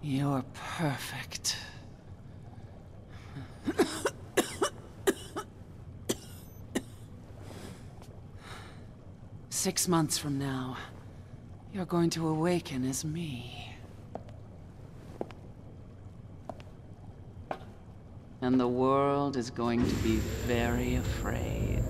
You're perfect. Six months from now, you're going to awaken as me. And the world is going to be very afraid.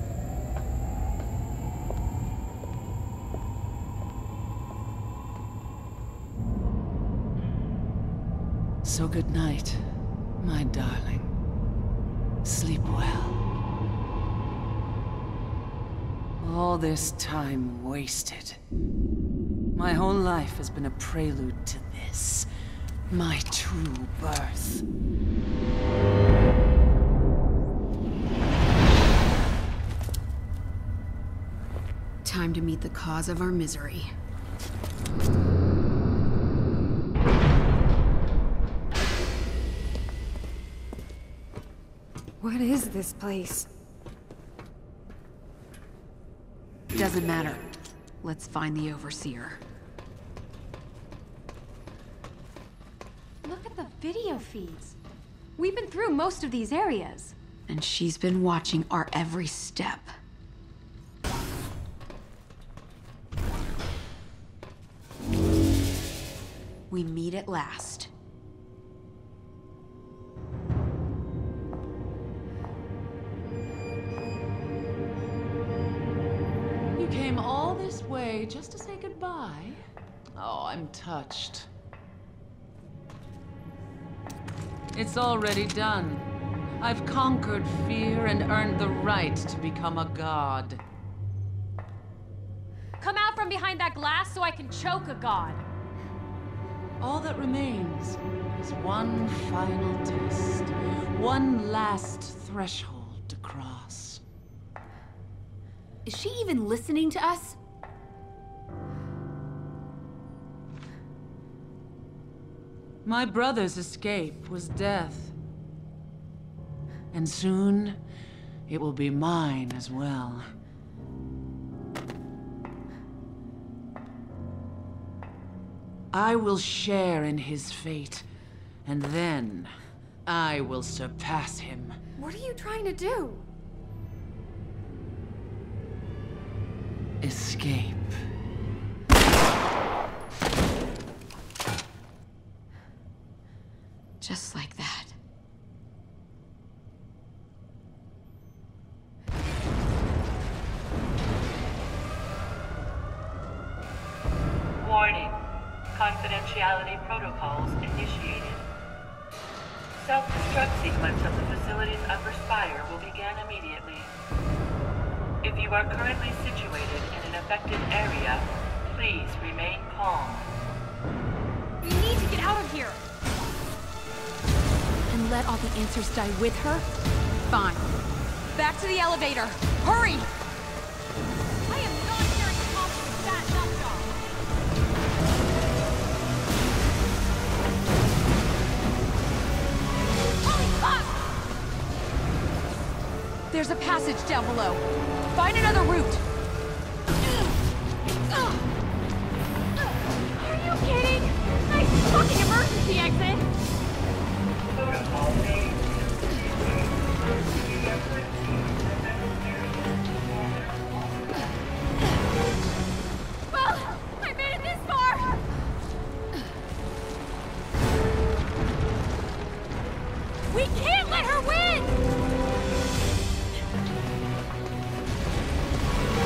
So good night, my darling. Sleep well. All this time wasted. My whole life has been a prelude to this. My true birth. Time to meet the cause of our misery. What is this place? Doesn't matter. Let's find the Overseer. Look at the video feeds. We've been through most of these areas. And she's been watching our every step. We meet at last. You came all this way just to say goodbye? Oh, I'm touched. It's already done. I've conquered fear and earned the right to become a god. Come out from behind that glass so I can choke a god. All that remains is one final test. One last threshold to cross. Is she even listening to us? My brother's escape was death. And soon, it will be mine as well. I will share in his fate, and then I will surpass him. What are you trying to do? Escape. Just like that. Warning. Confidentiality protocols initiated. Self-destruct sequence of the facility's upper spire will begin immediately. If you are currently situated in an affected area, please remain calm. We need to get out of here! And let all the answers die with her? Fine. Back to the elevator! Hurry! I am not carrying Tom with that nut job! Holy fuck! There's a passage down below. Find another route. Are you kidding? Nice fucking emergency exit! Protocol made. Well, I made it this far! We can't let her win!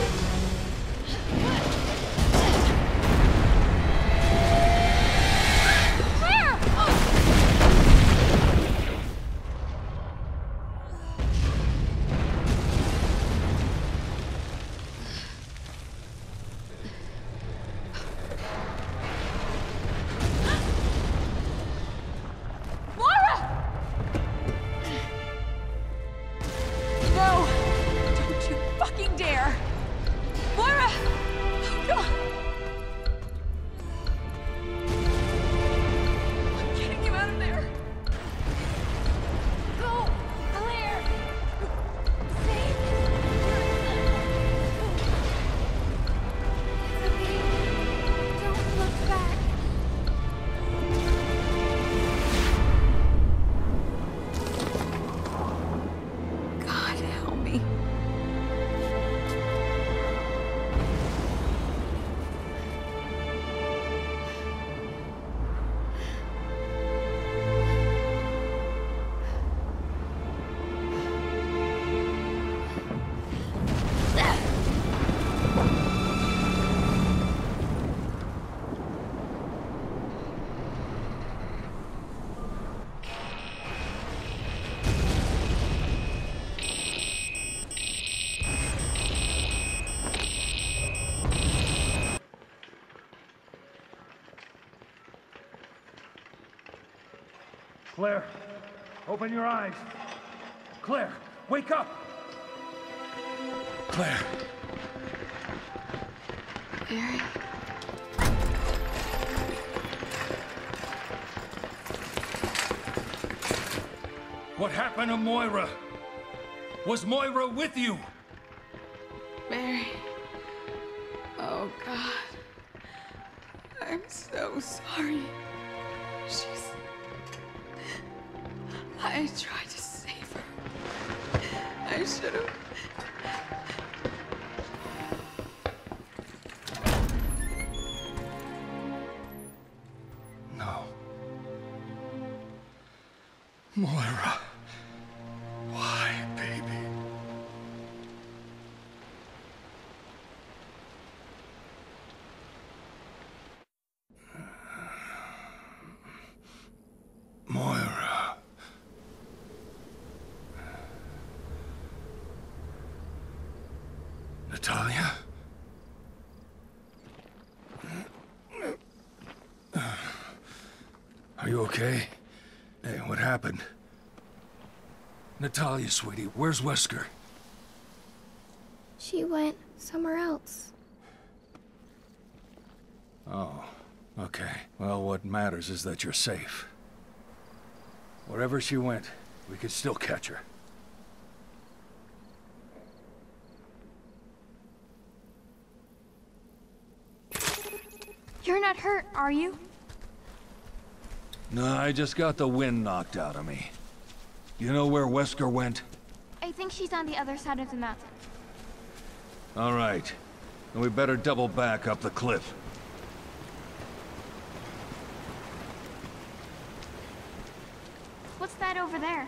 Claire, open your eyes. Claire, wake up! Claire. Barry. What happened to Moira? Was Moira with you? Barry. Oh, God. I'm so sorry. I tried to save her. I should have... No. Moira. Why, baby? Moira. Natalia? Are you okay? Hey, what happened? Natalia, sweetie, where's Wesker? She went somewhere else. Oh, okay. Well, what matters is that you're safe. Wherever she went, we could still catch her. You're not hurt, are you? No, I just got the wind knocked out of me. You know where Wesker went? I think she's on the other side of the mountain. All right. Then we better double back up the cliff. What's that over there?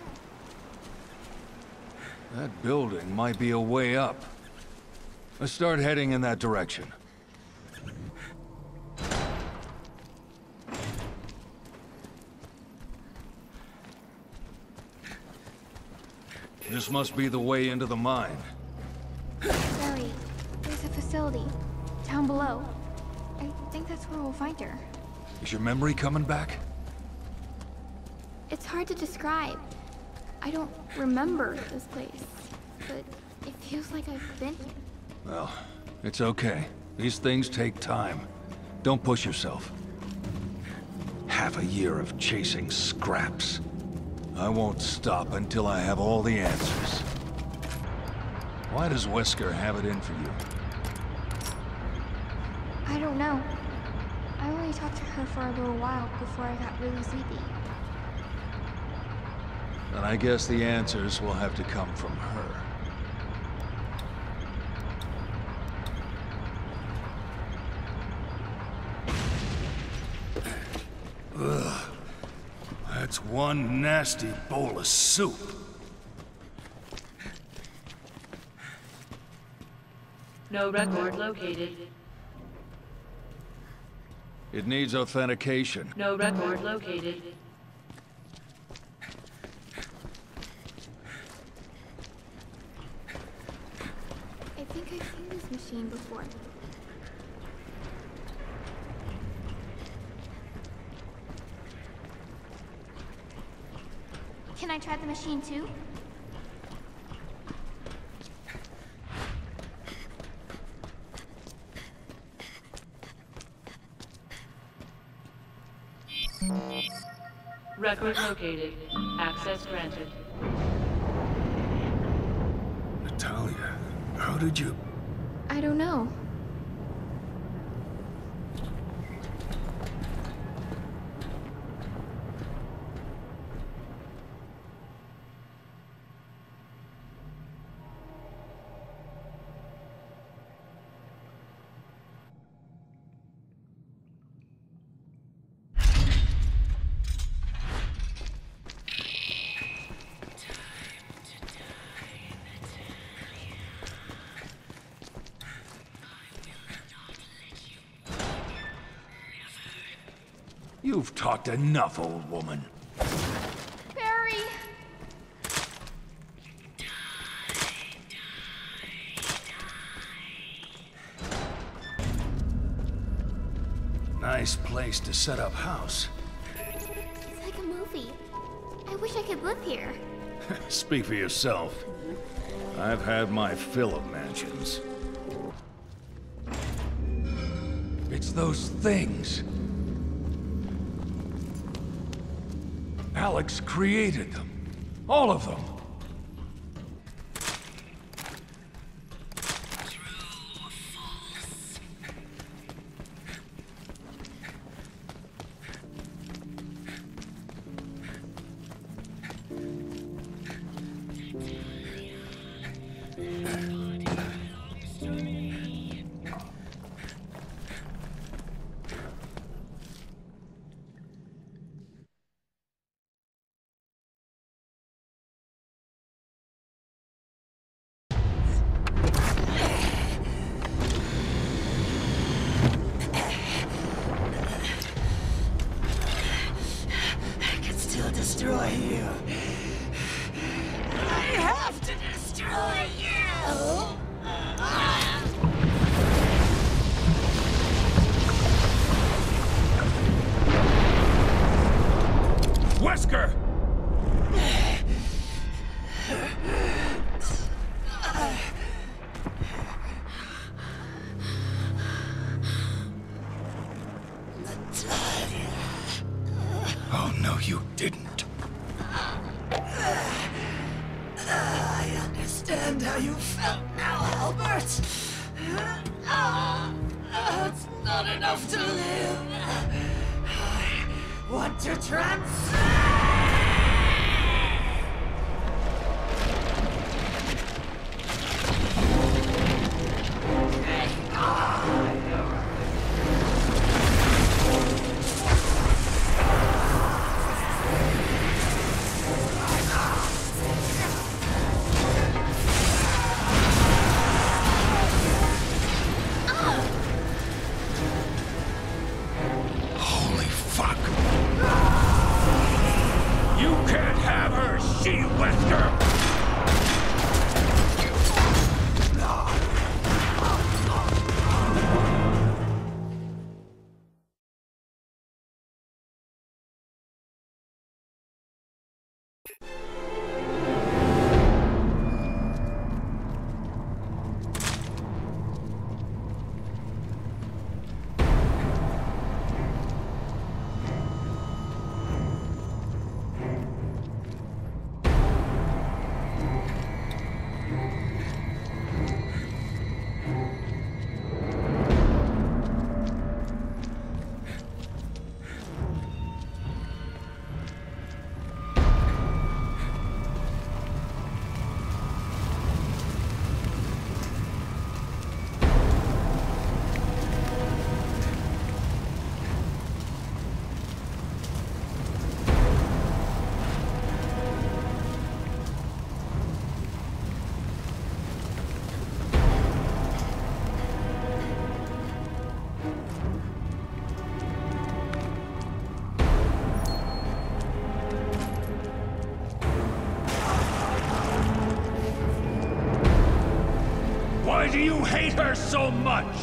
That building might be a way up. Let's start heading in that direction. This must be the way into the mine. Barry, there's a facility down below. I think that's where we'll find her. Is your memory coming back? It's hard to describe. I don't remember this place, but it feels like I've been here. Well, it's okay. These things take time. Don't push yourself. Half a year of chasing scraps. I won't stop until I have all the answers. Why does Wesker have it in for you? I don't know. I only talked to her for a little while before I got really sleepy. Then I guess the answers will have to come from her. Ugh. That's one nasty bowl of soup. No record located. It needs authentication. No record located. I think I've seen this machine before. Can I try the machine too? Record located. Access granted. Natalia, how did you... I don't know. You've talked enough, old woman. Barry! Nice place to set up house. It's like a movie. I wish I could live here. Speak for yourself. I've had my fill of mansions. It's those things. Alex created them. All of them. Destroy you. I have to destroy you. Wesker! Oh no, you didn't. I understand how you felt now, Albert. It's not enough to live. I want to transcend. Holy fuck! You can't have her, She-Wesker! Why do you hate her so much?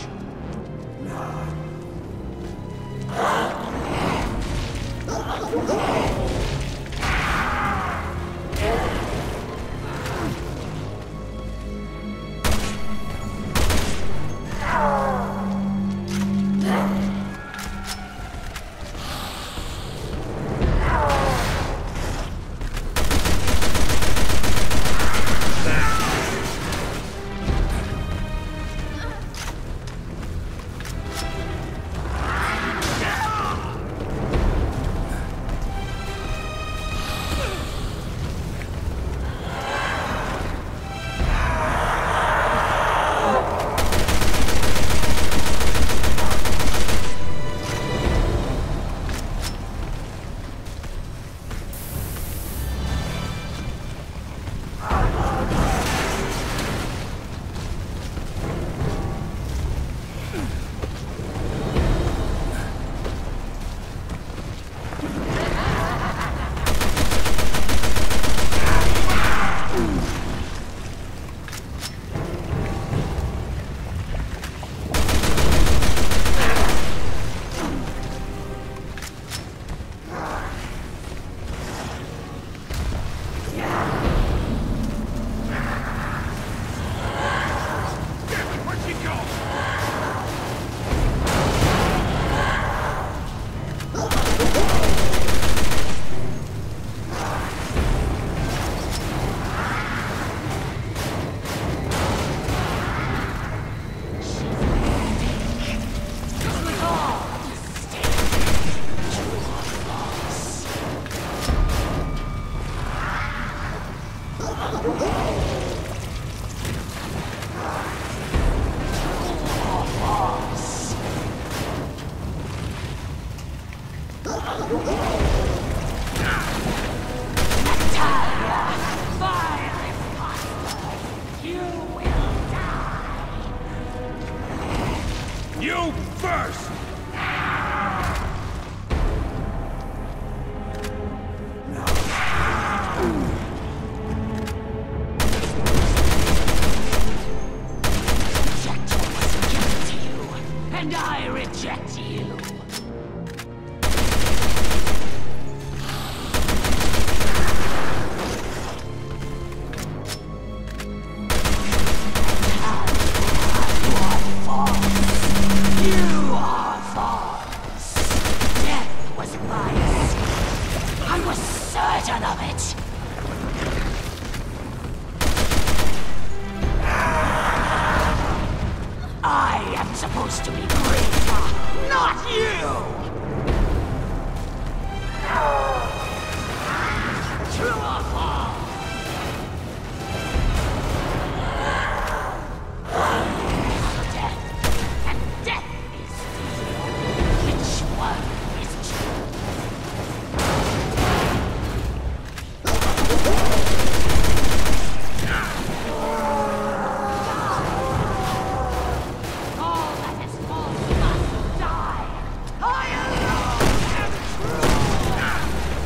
You first! And I reject you. You are false. Death was biased. I was certain of it. I am supposed to be greater, not you! True or false? Death, and death is evil. Which one is all that is false must die. I alone am true.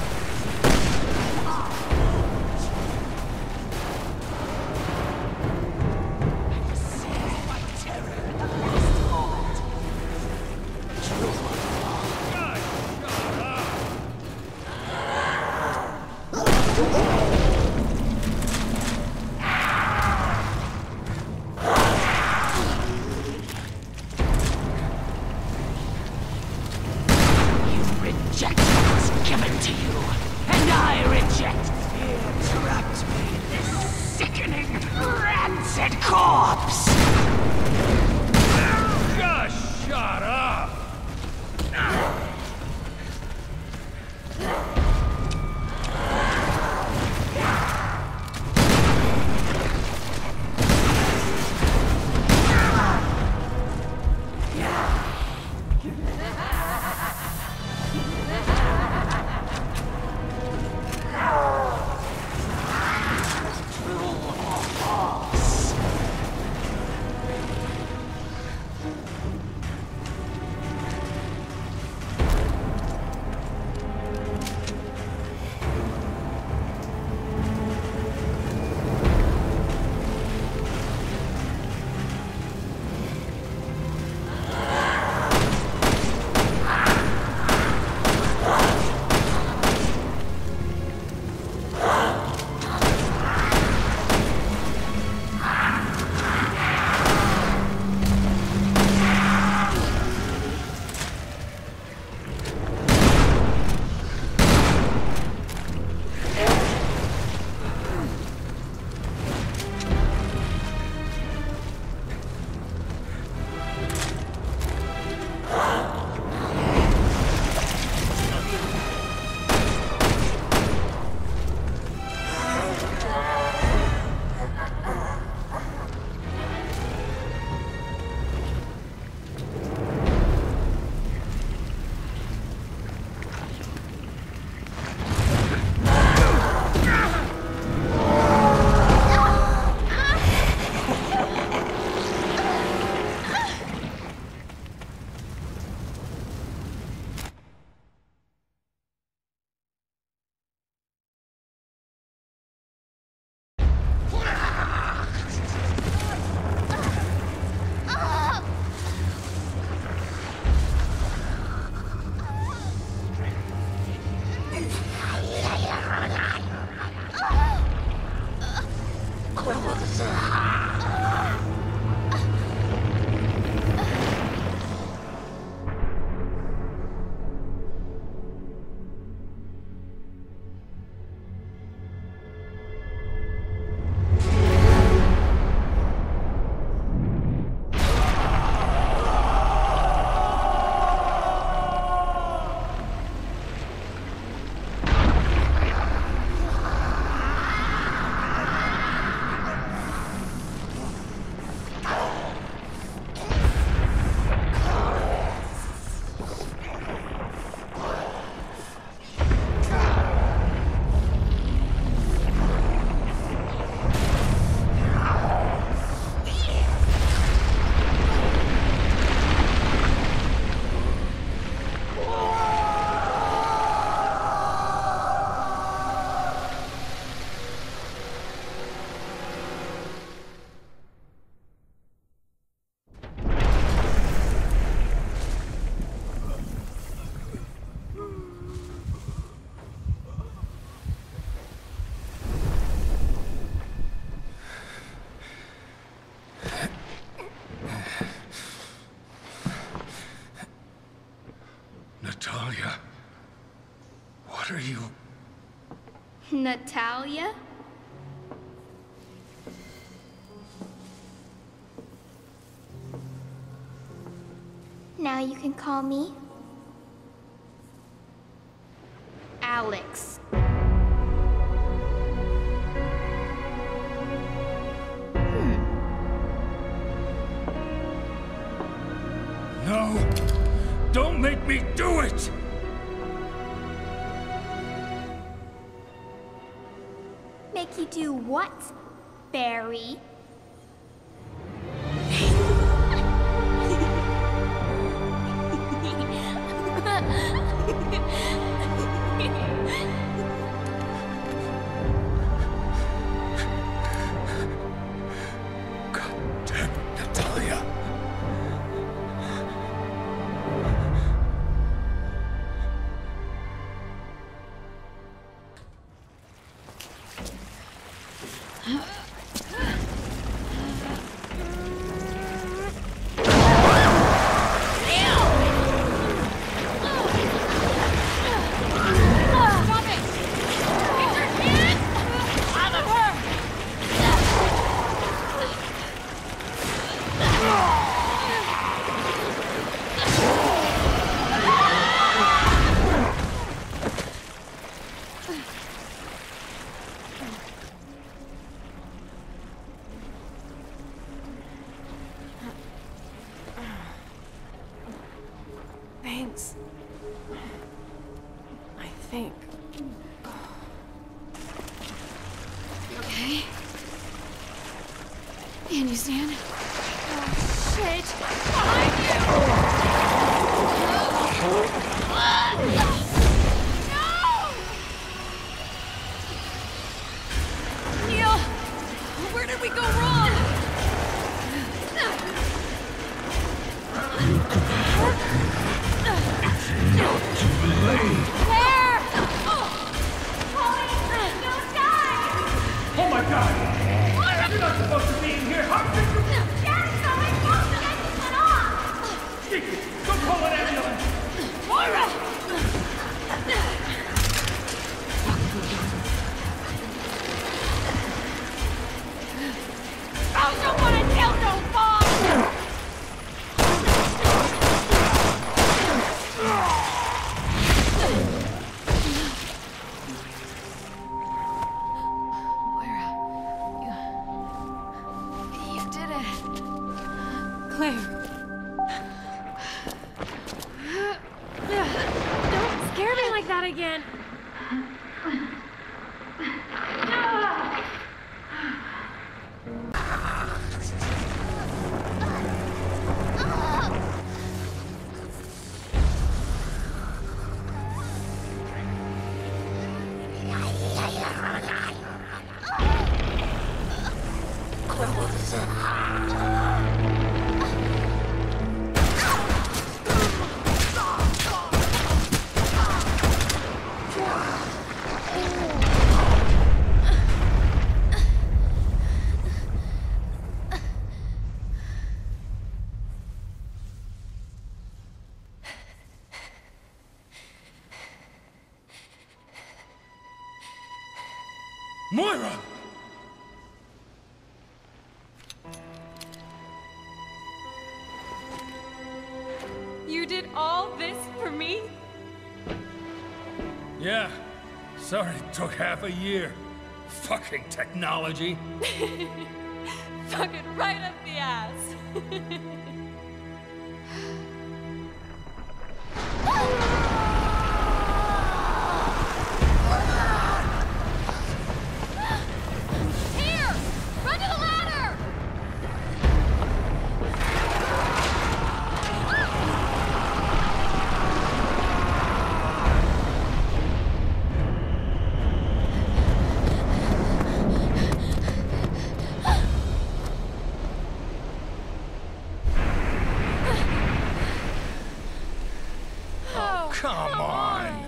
Natalia? Now you can call me Alex. No! Don't make me do it! Make you do what, Barry? God damn it, Natalia. Thanks. I think. You okay? Can you stand? Oh, shit! Behind you! No! Neil! Where did we go wrong? Not too late! There! Chloe! No, die! Oh my god! You're not supposed to be in here! How did you... Dad's going! Get this one off! Sticky! Go call an ambulance! Moira! I don't want to tell no bomb! Moira, you did it. Claire. Don't scare me like that again. Moira! You did all this for me? Yeah. Sorry it took half a year. Fucking technology. Fucking right up the ass. Here! Run to the ladder! Come on!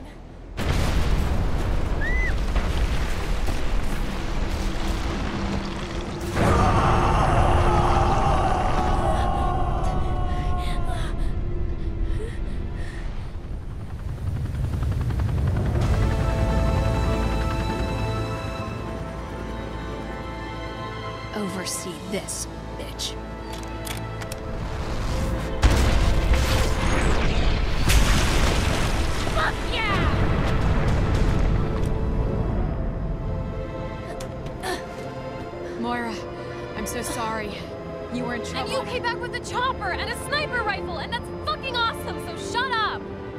see this, bitch. Fuck yeah! Moira, I'm so sorry. You were in trouble. And you came back with a chopper and a sniper rifle, and that's fucking awesome, so shut up!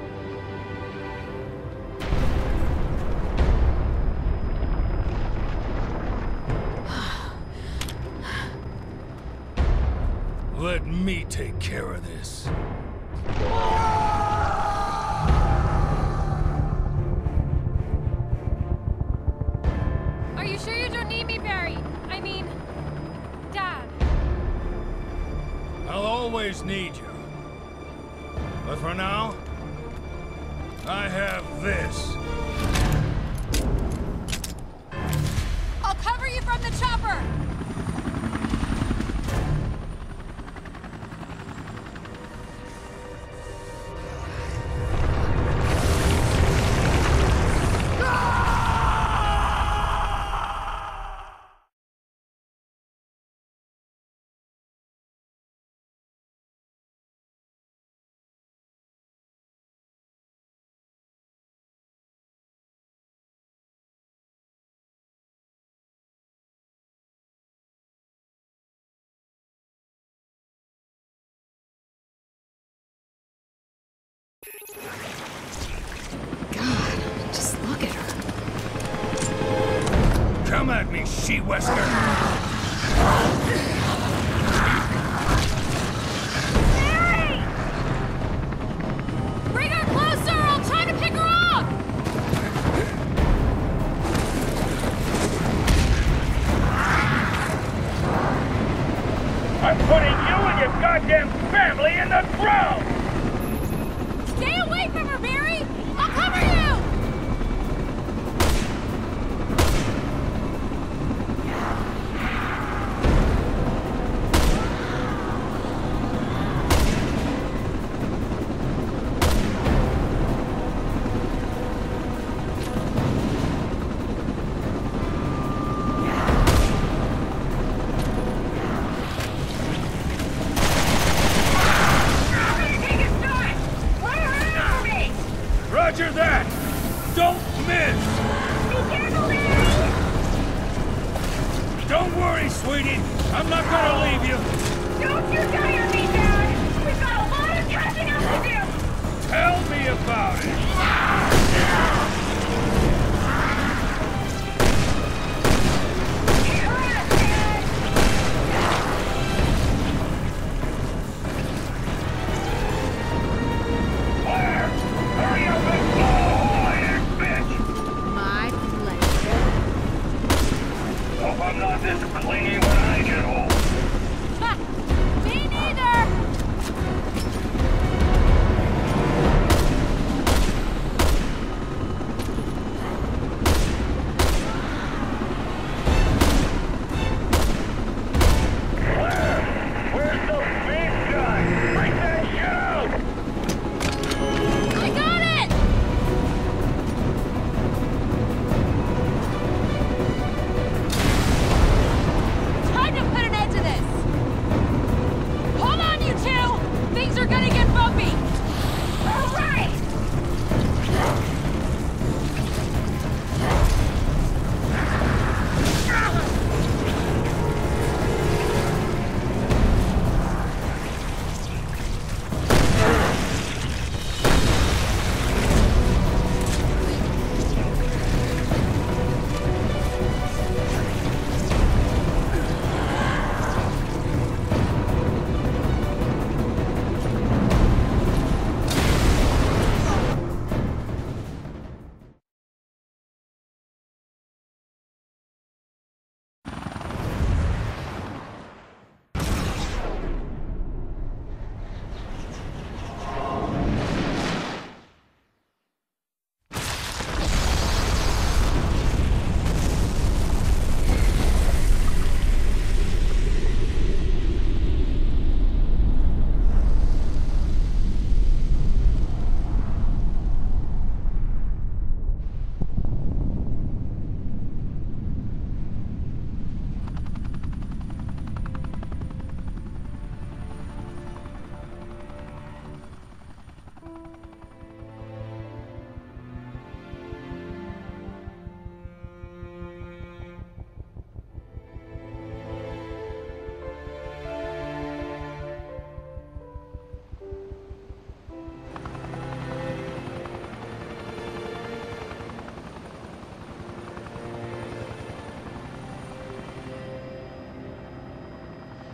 Let me take care of this. Are you sure you don't need me, Barry? I mean, Dad. I'll always need you. But for now, I have this. I'll cover you from the chopper! God, just look at her. Come at me, she-whisker! Barry! Bring her closer! I'll try to pick her up! I'm putting you and your goddamn family in the ground! Stay away from her, Barry! I'll cover you!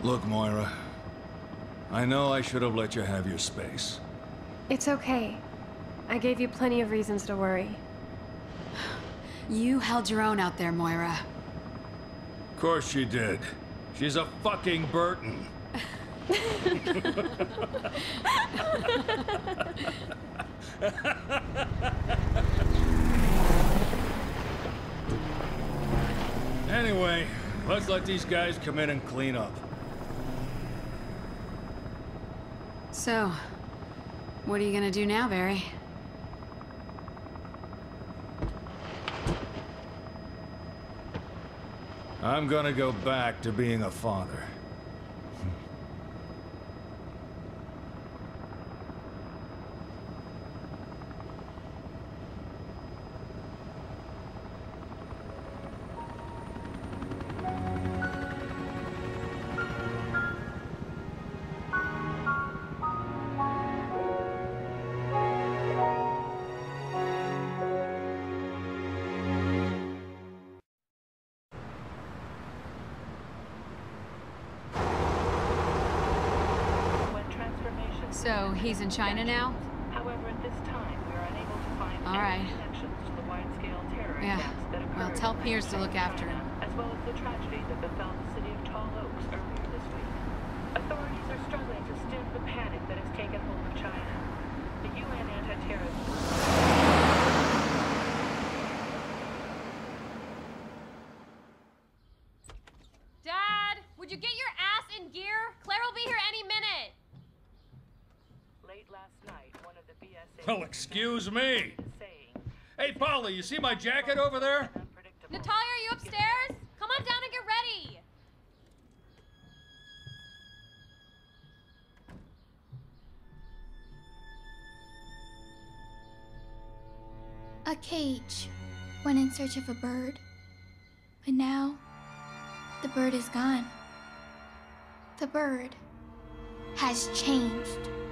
Look, Moira. I know I should have let you have your space. It's okay. I gave you plenty of reasons to worry. You held your own out there, Moira. Of course she did. She's a fucking Burton. Anyway, let's let these guys come in and clean up. So, what are you gonna do now, Barry? I'm gonna go back to being a father. So, he's in China now? However, at this time, we are unable to find any connections to the wide-scale terror attacks that occurred. Well, tell Piers to look after him. As well as the tragedy that befell the city of Tall Oaks earlier this week. Authorities are struggling to stem the panic that has taken hold of China. The UN anti-terrorism. Dad, would you get your ass in gear? Claire will be here any minute. Late last night, one of the BSA... Well, excuse me. Hey, Polly, you see my jacket over there? Natalia, are you upstairs? Come on down and get ready. A cage went in search of a bird. But now, the bird is gone. The bird has changed.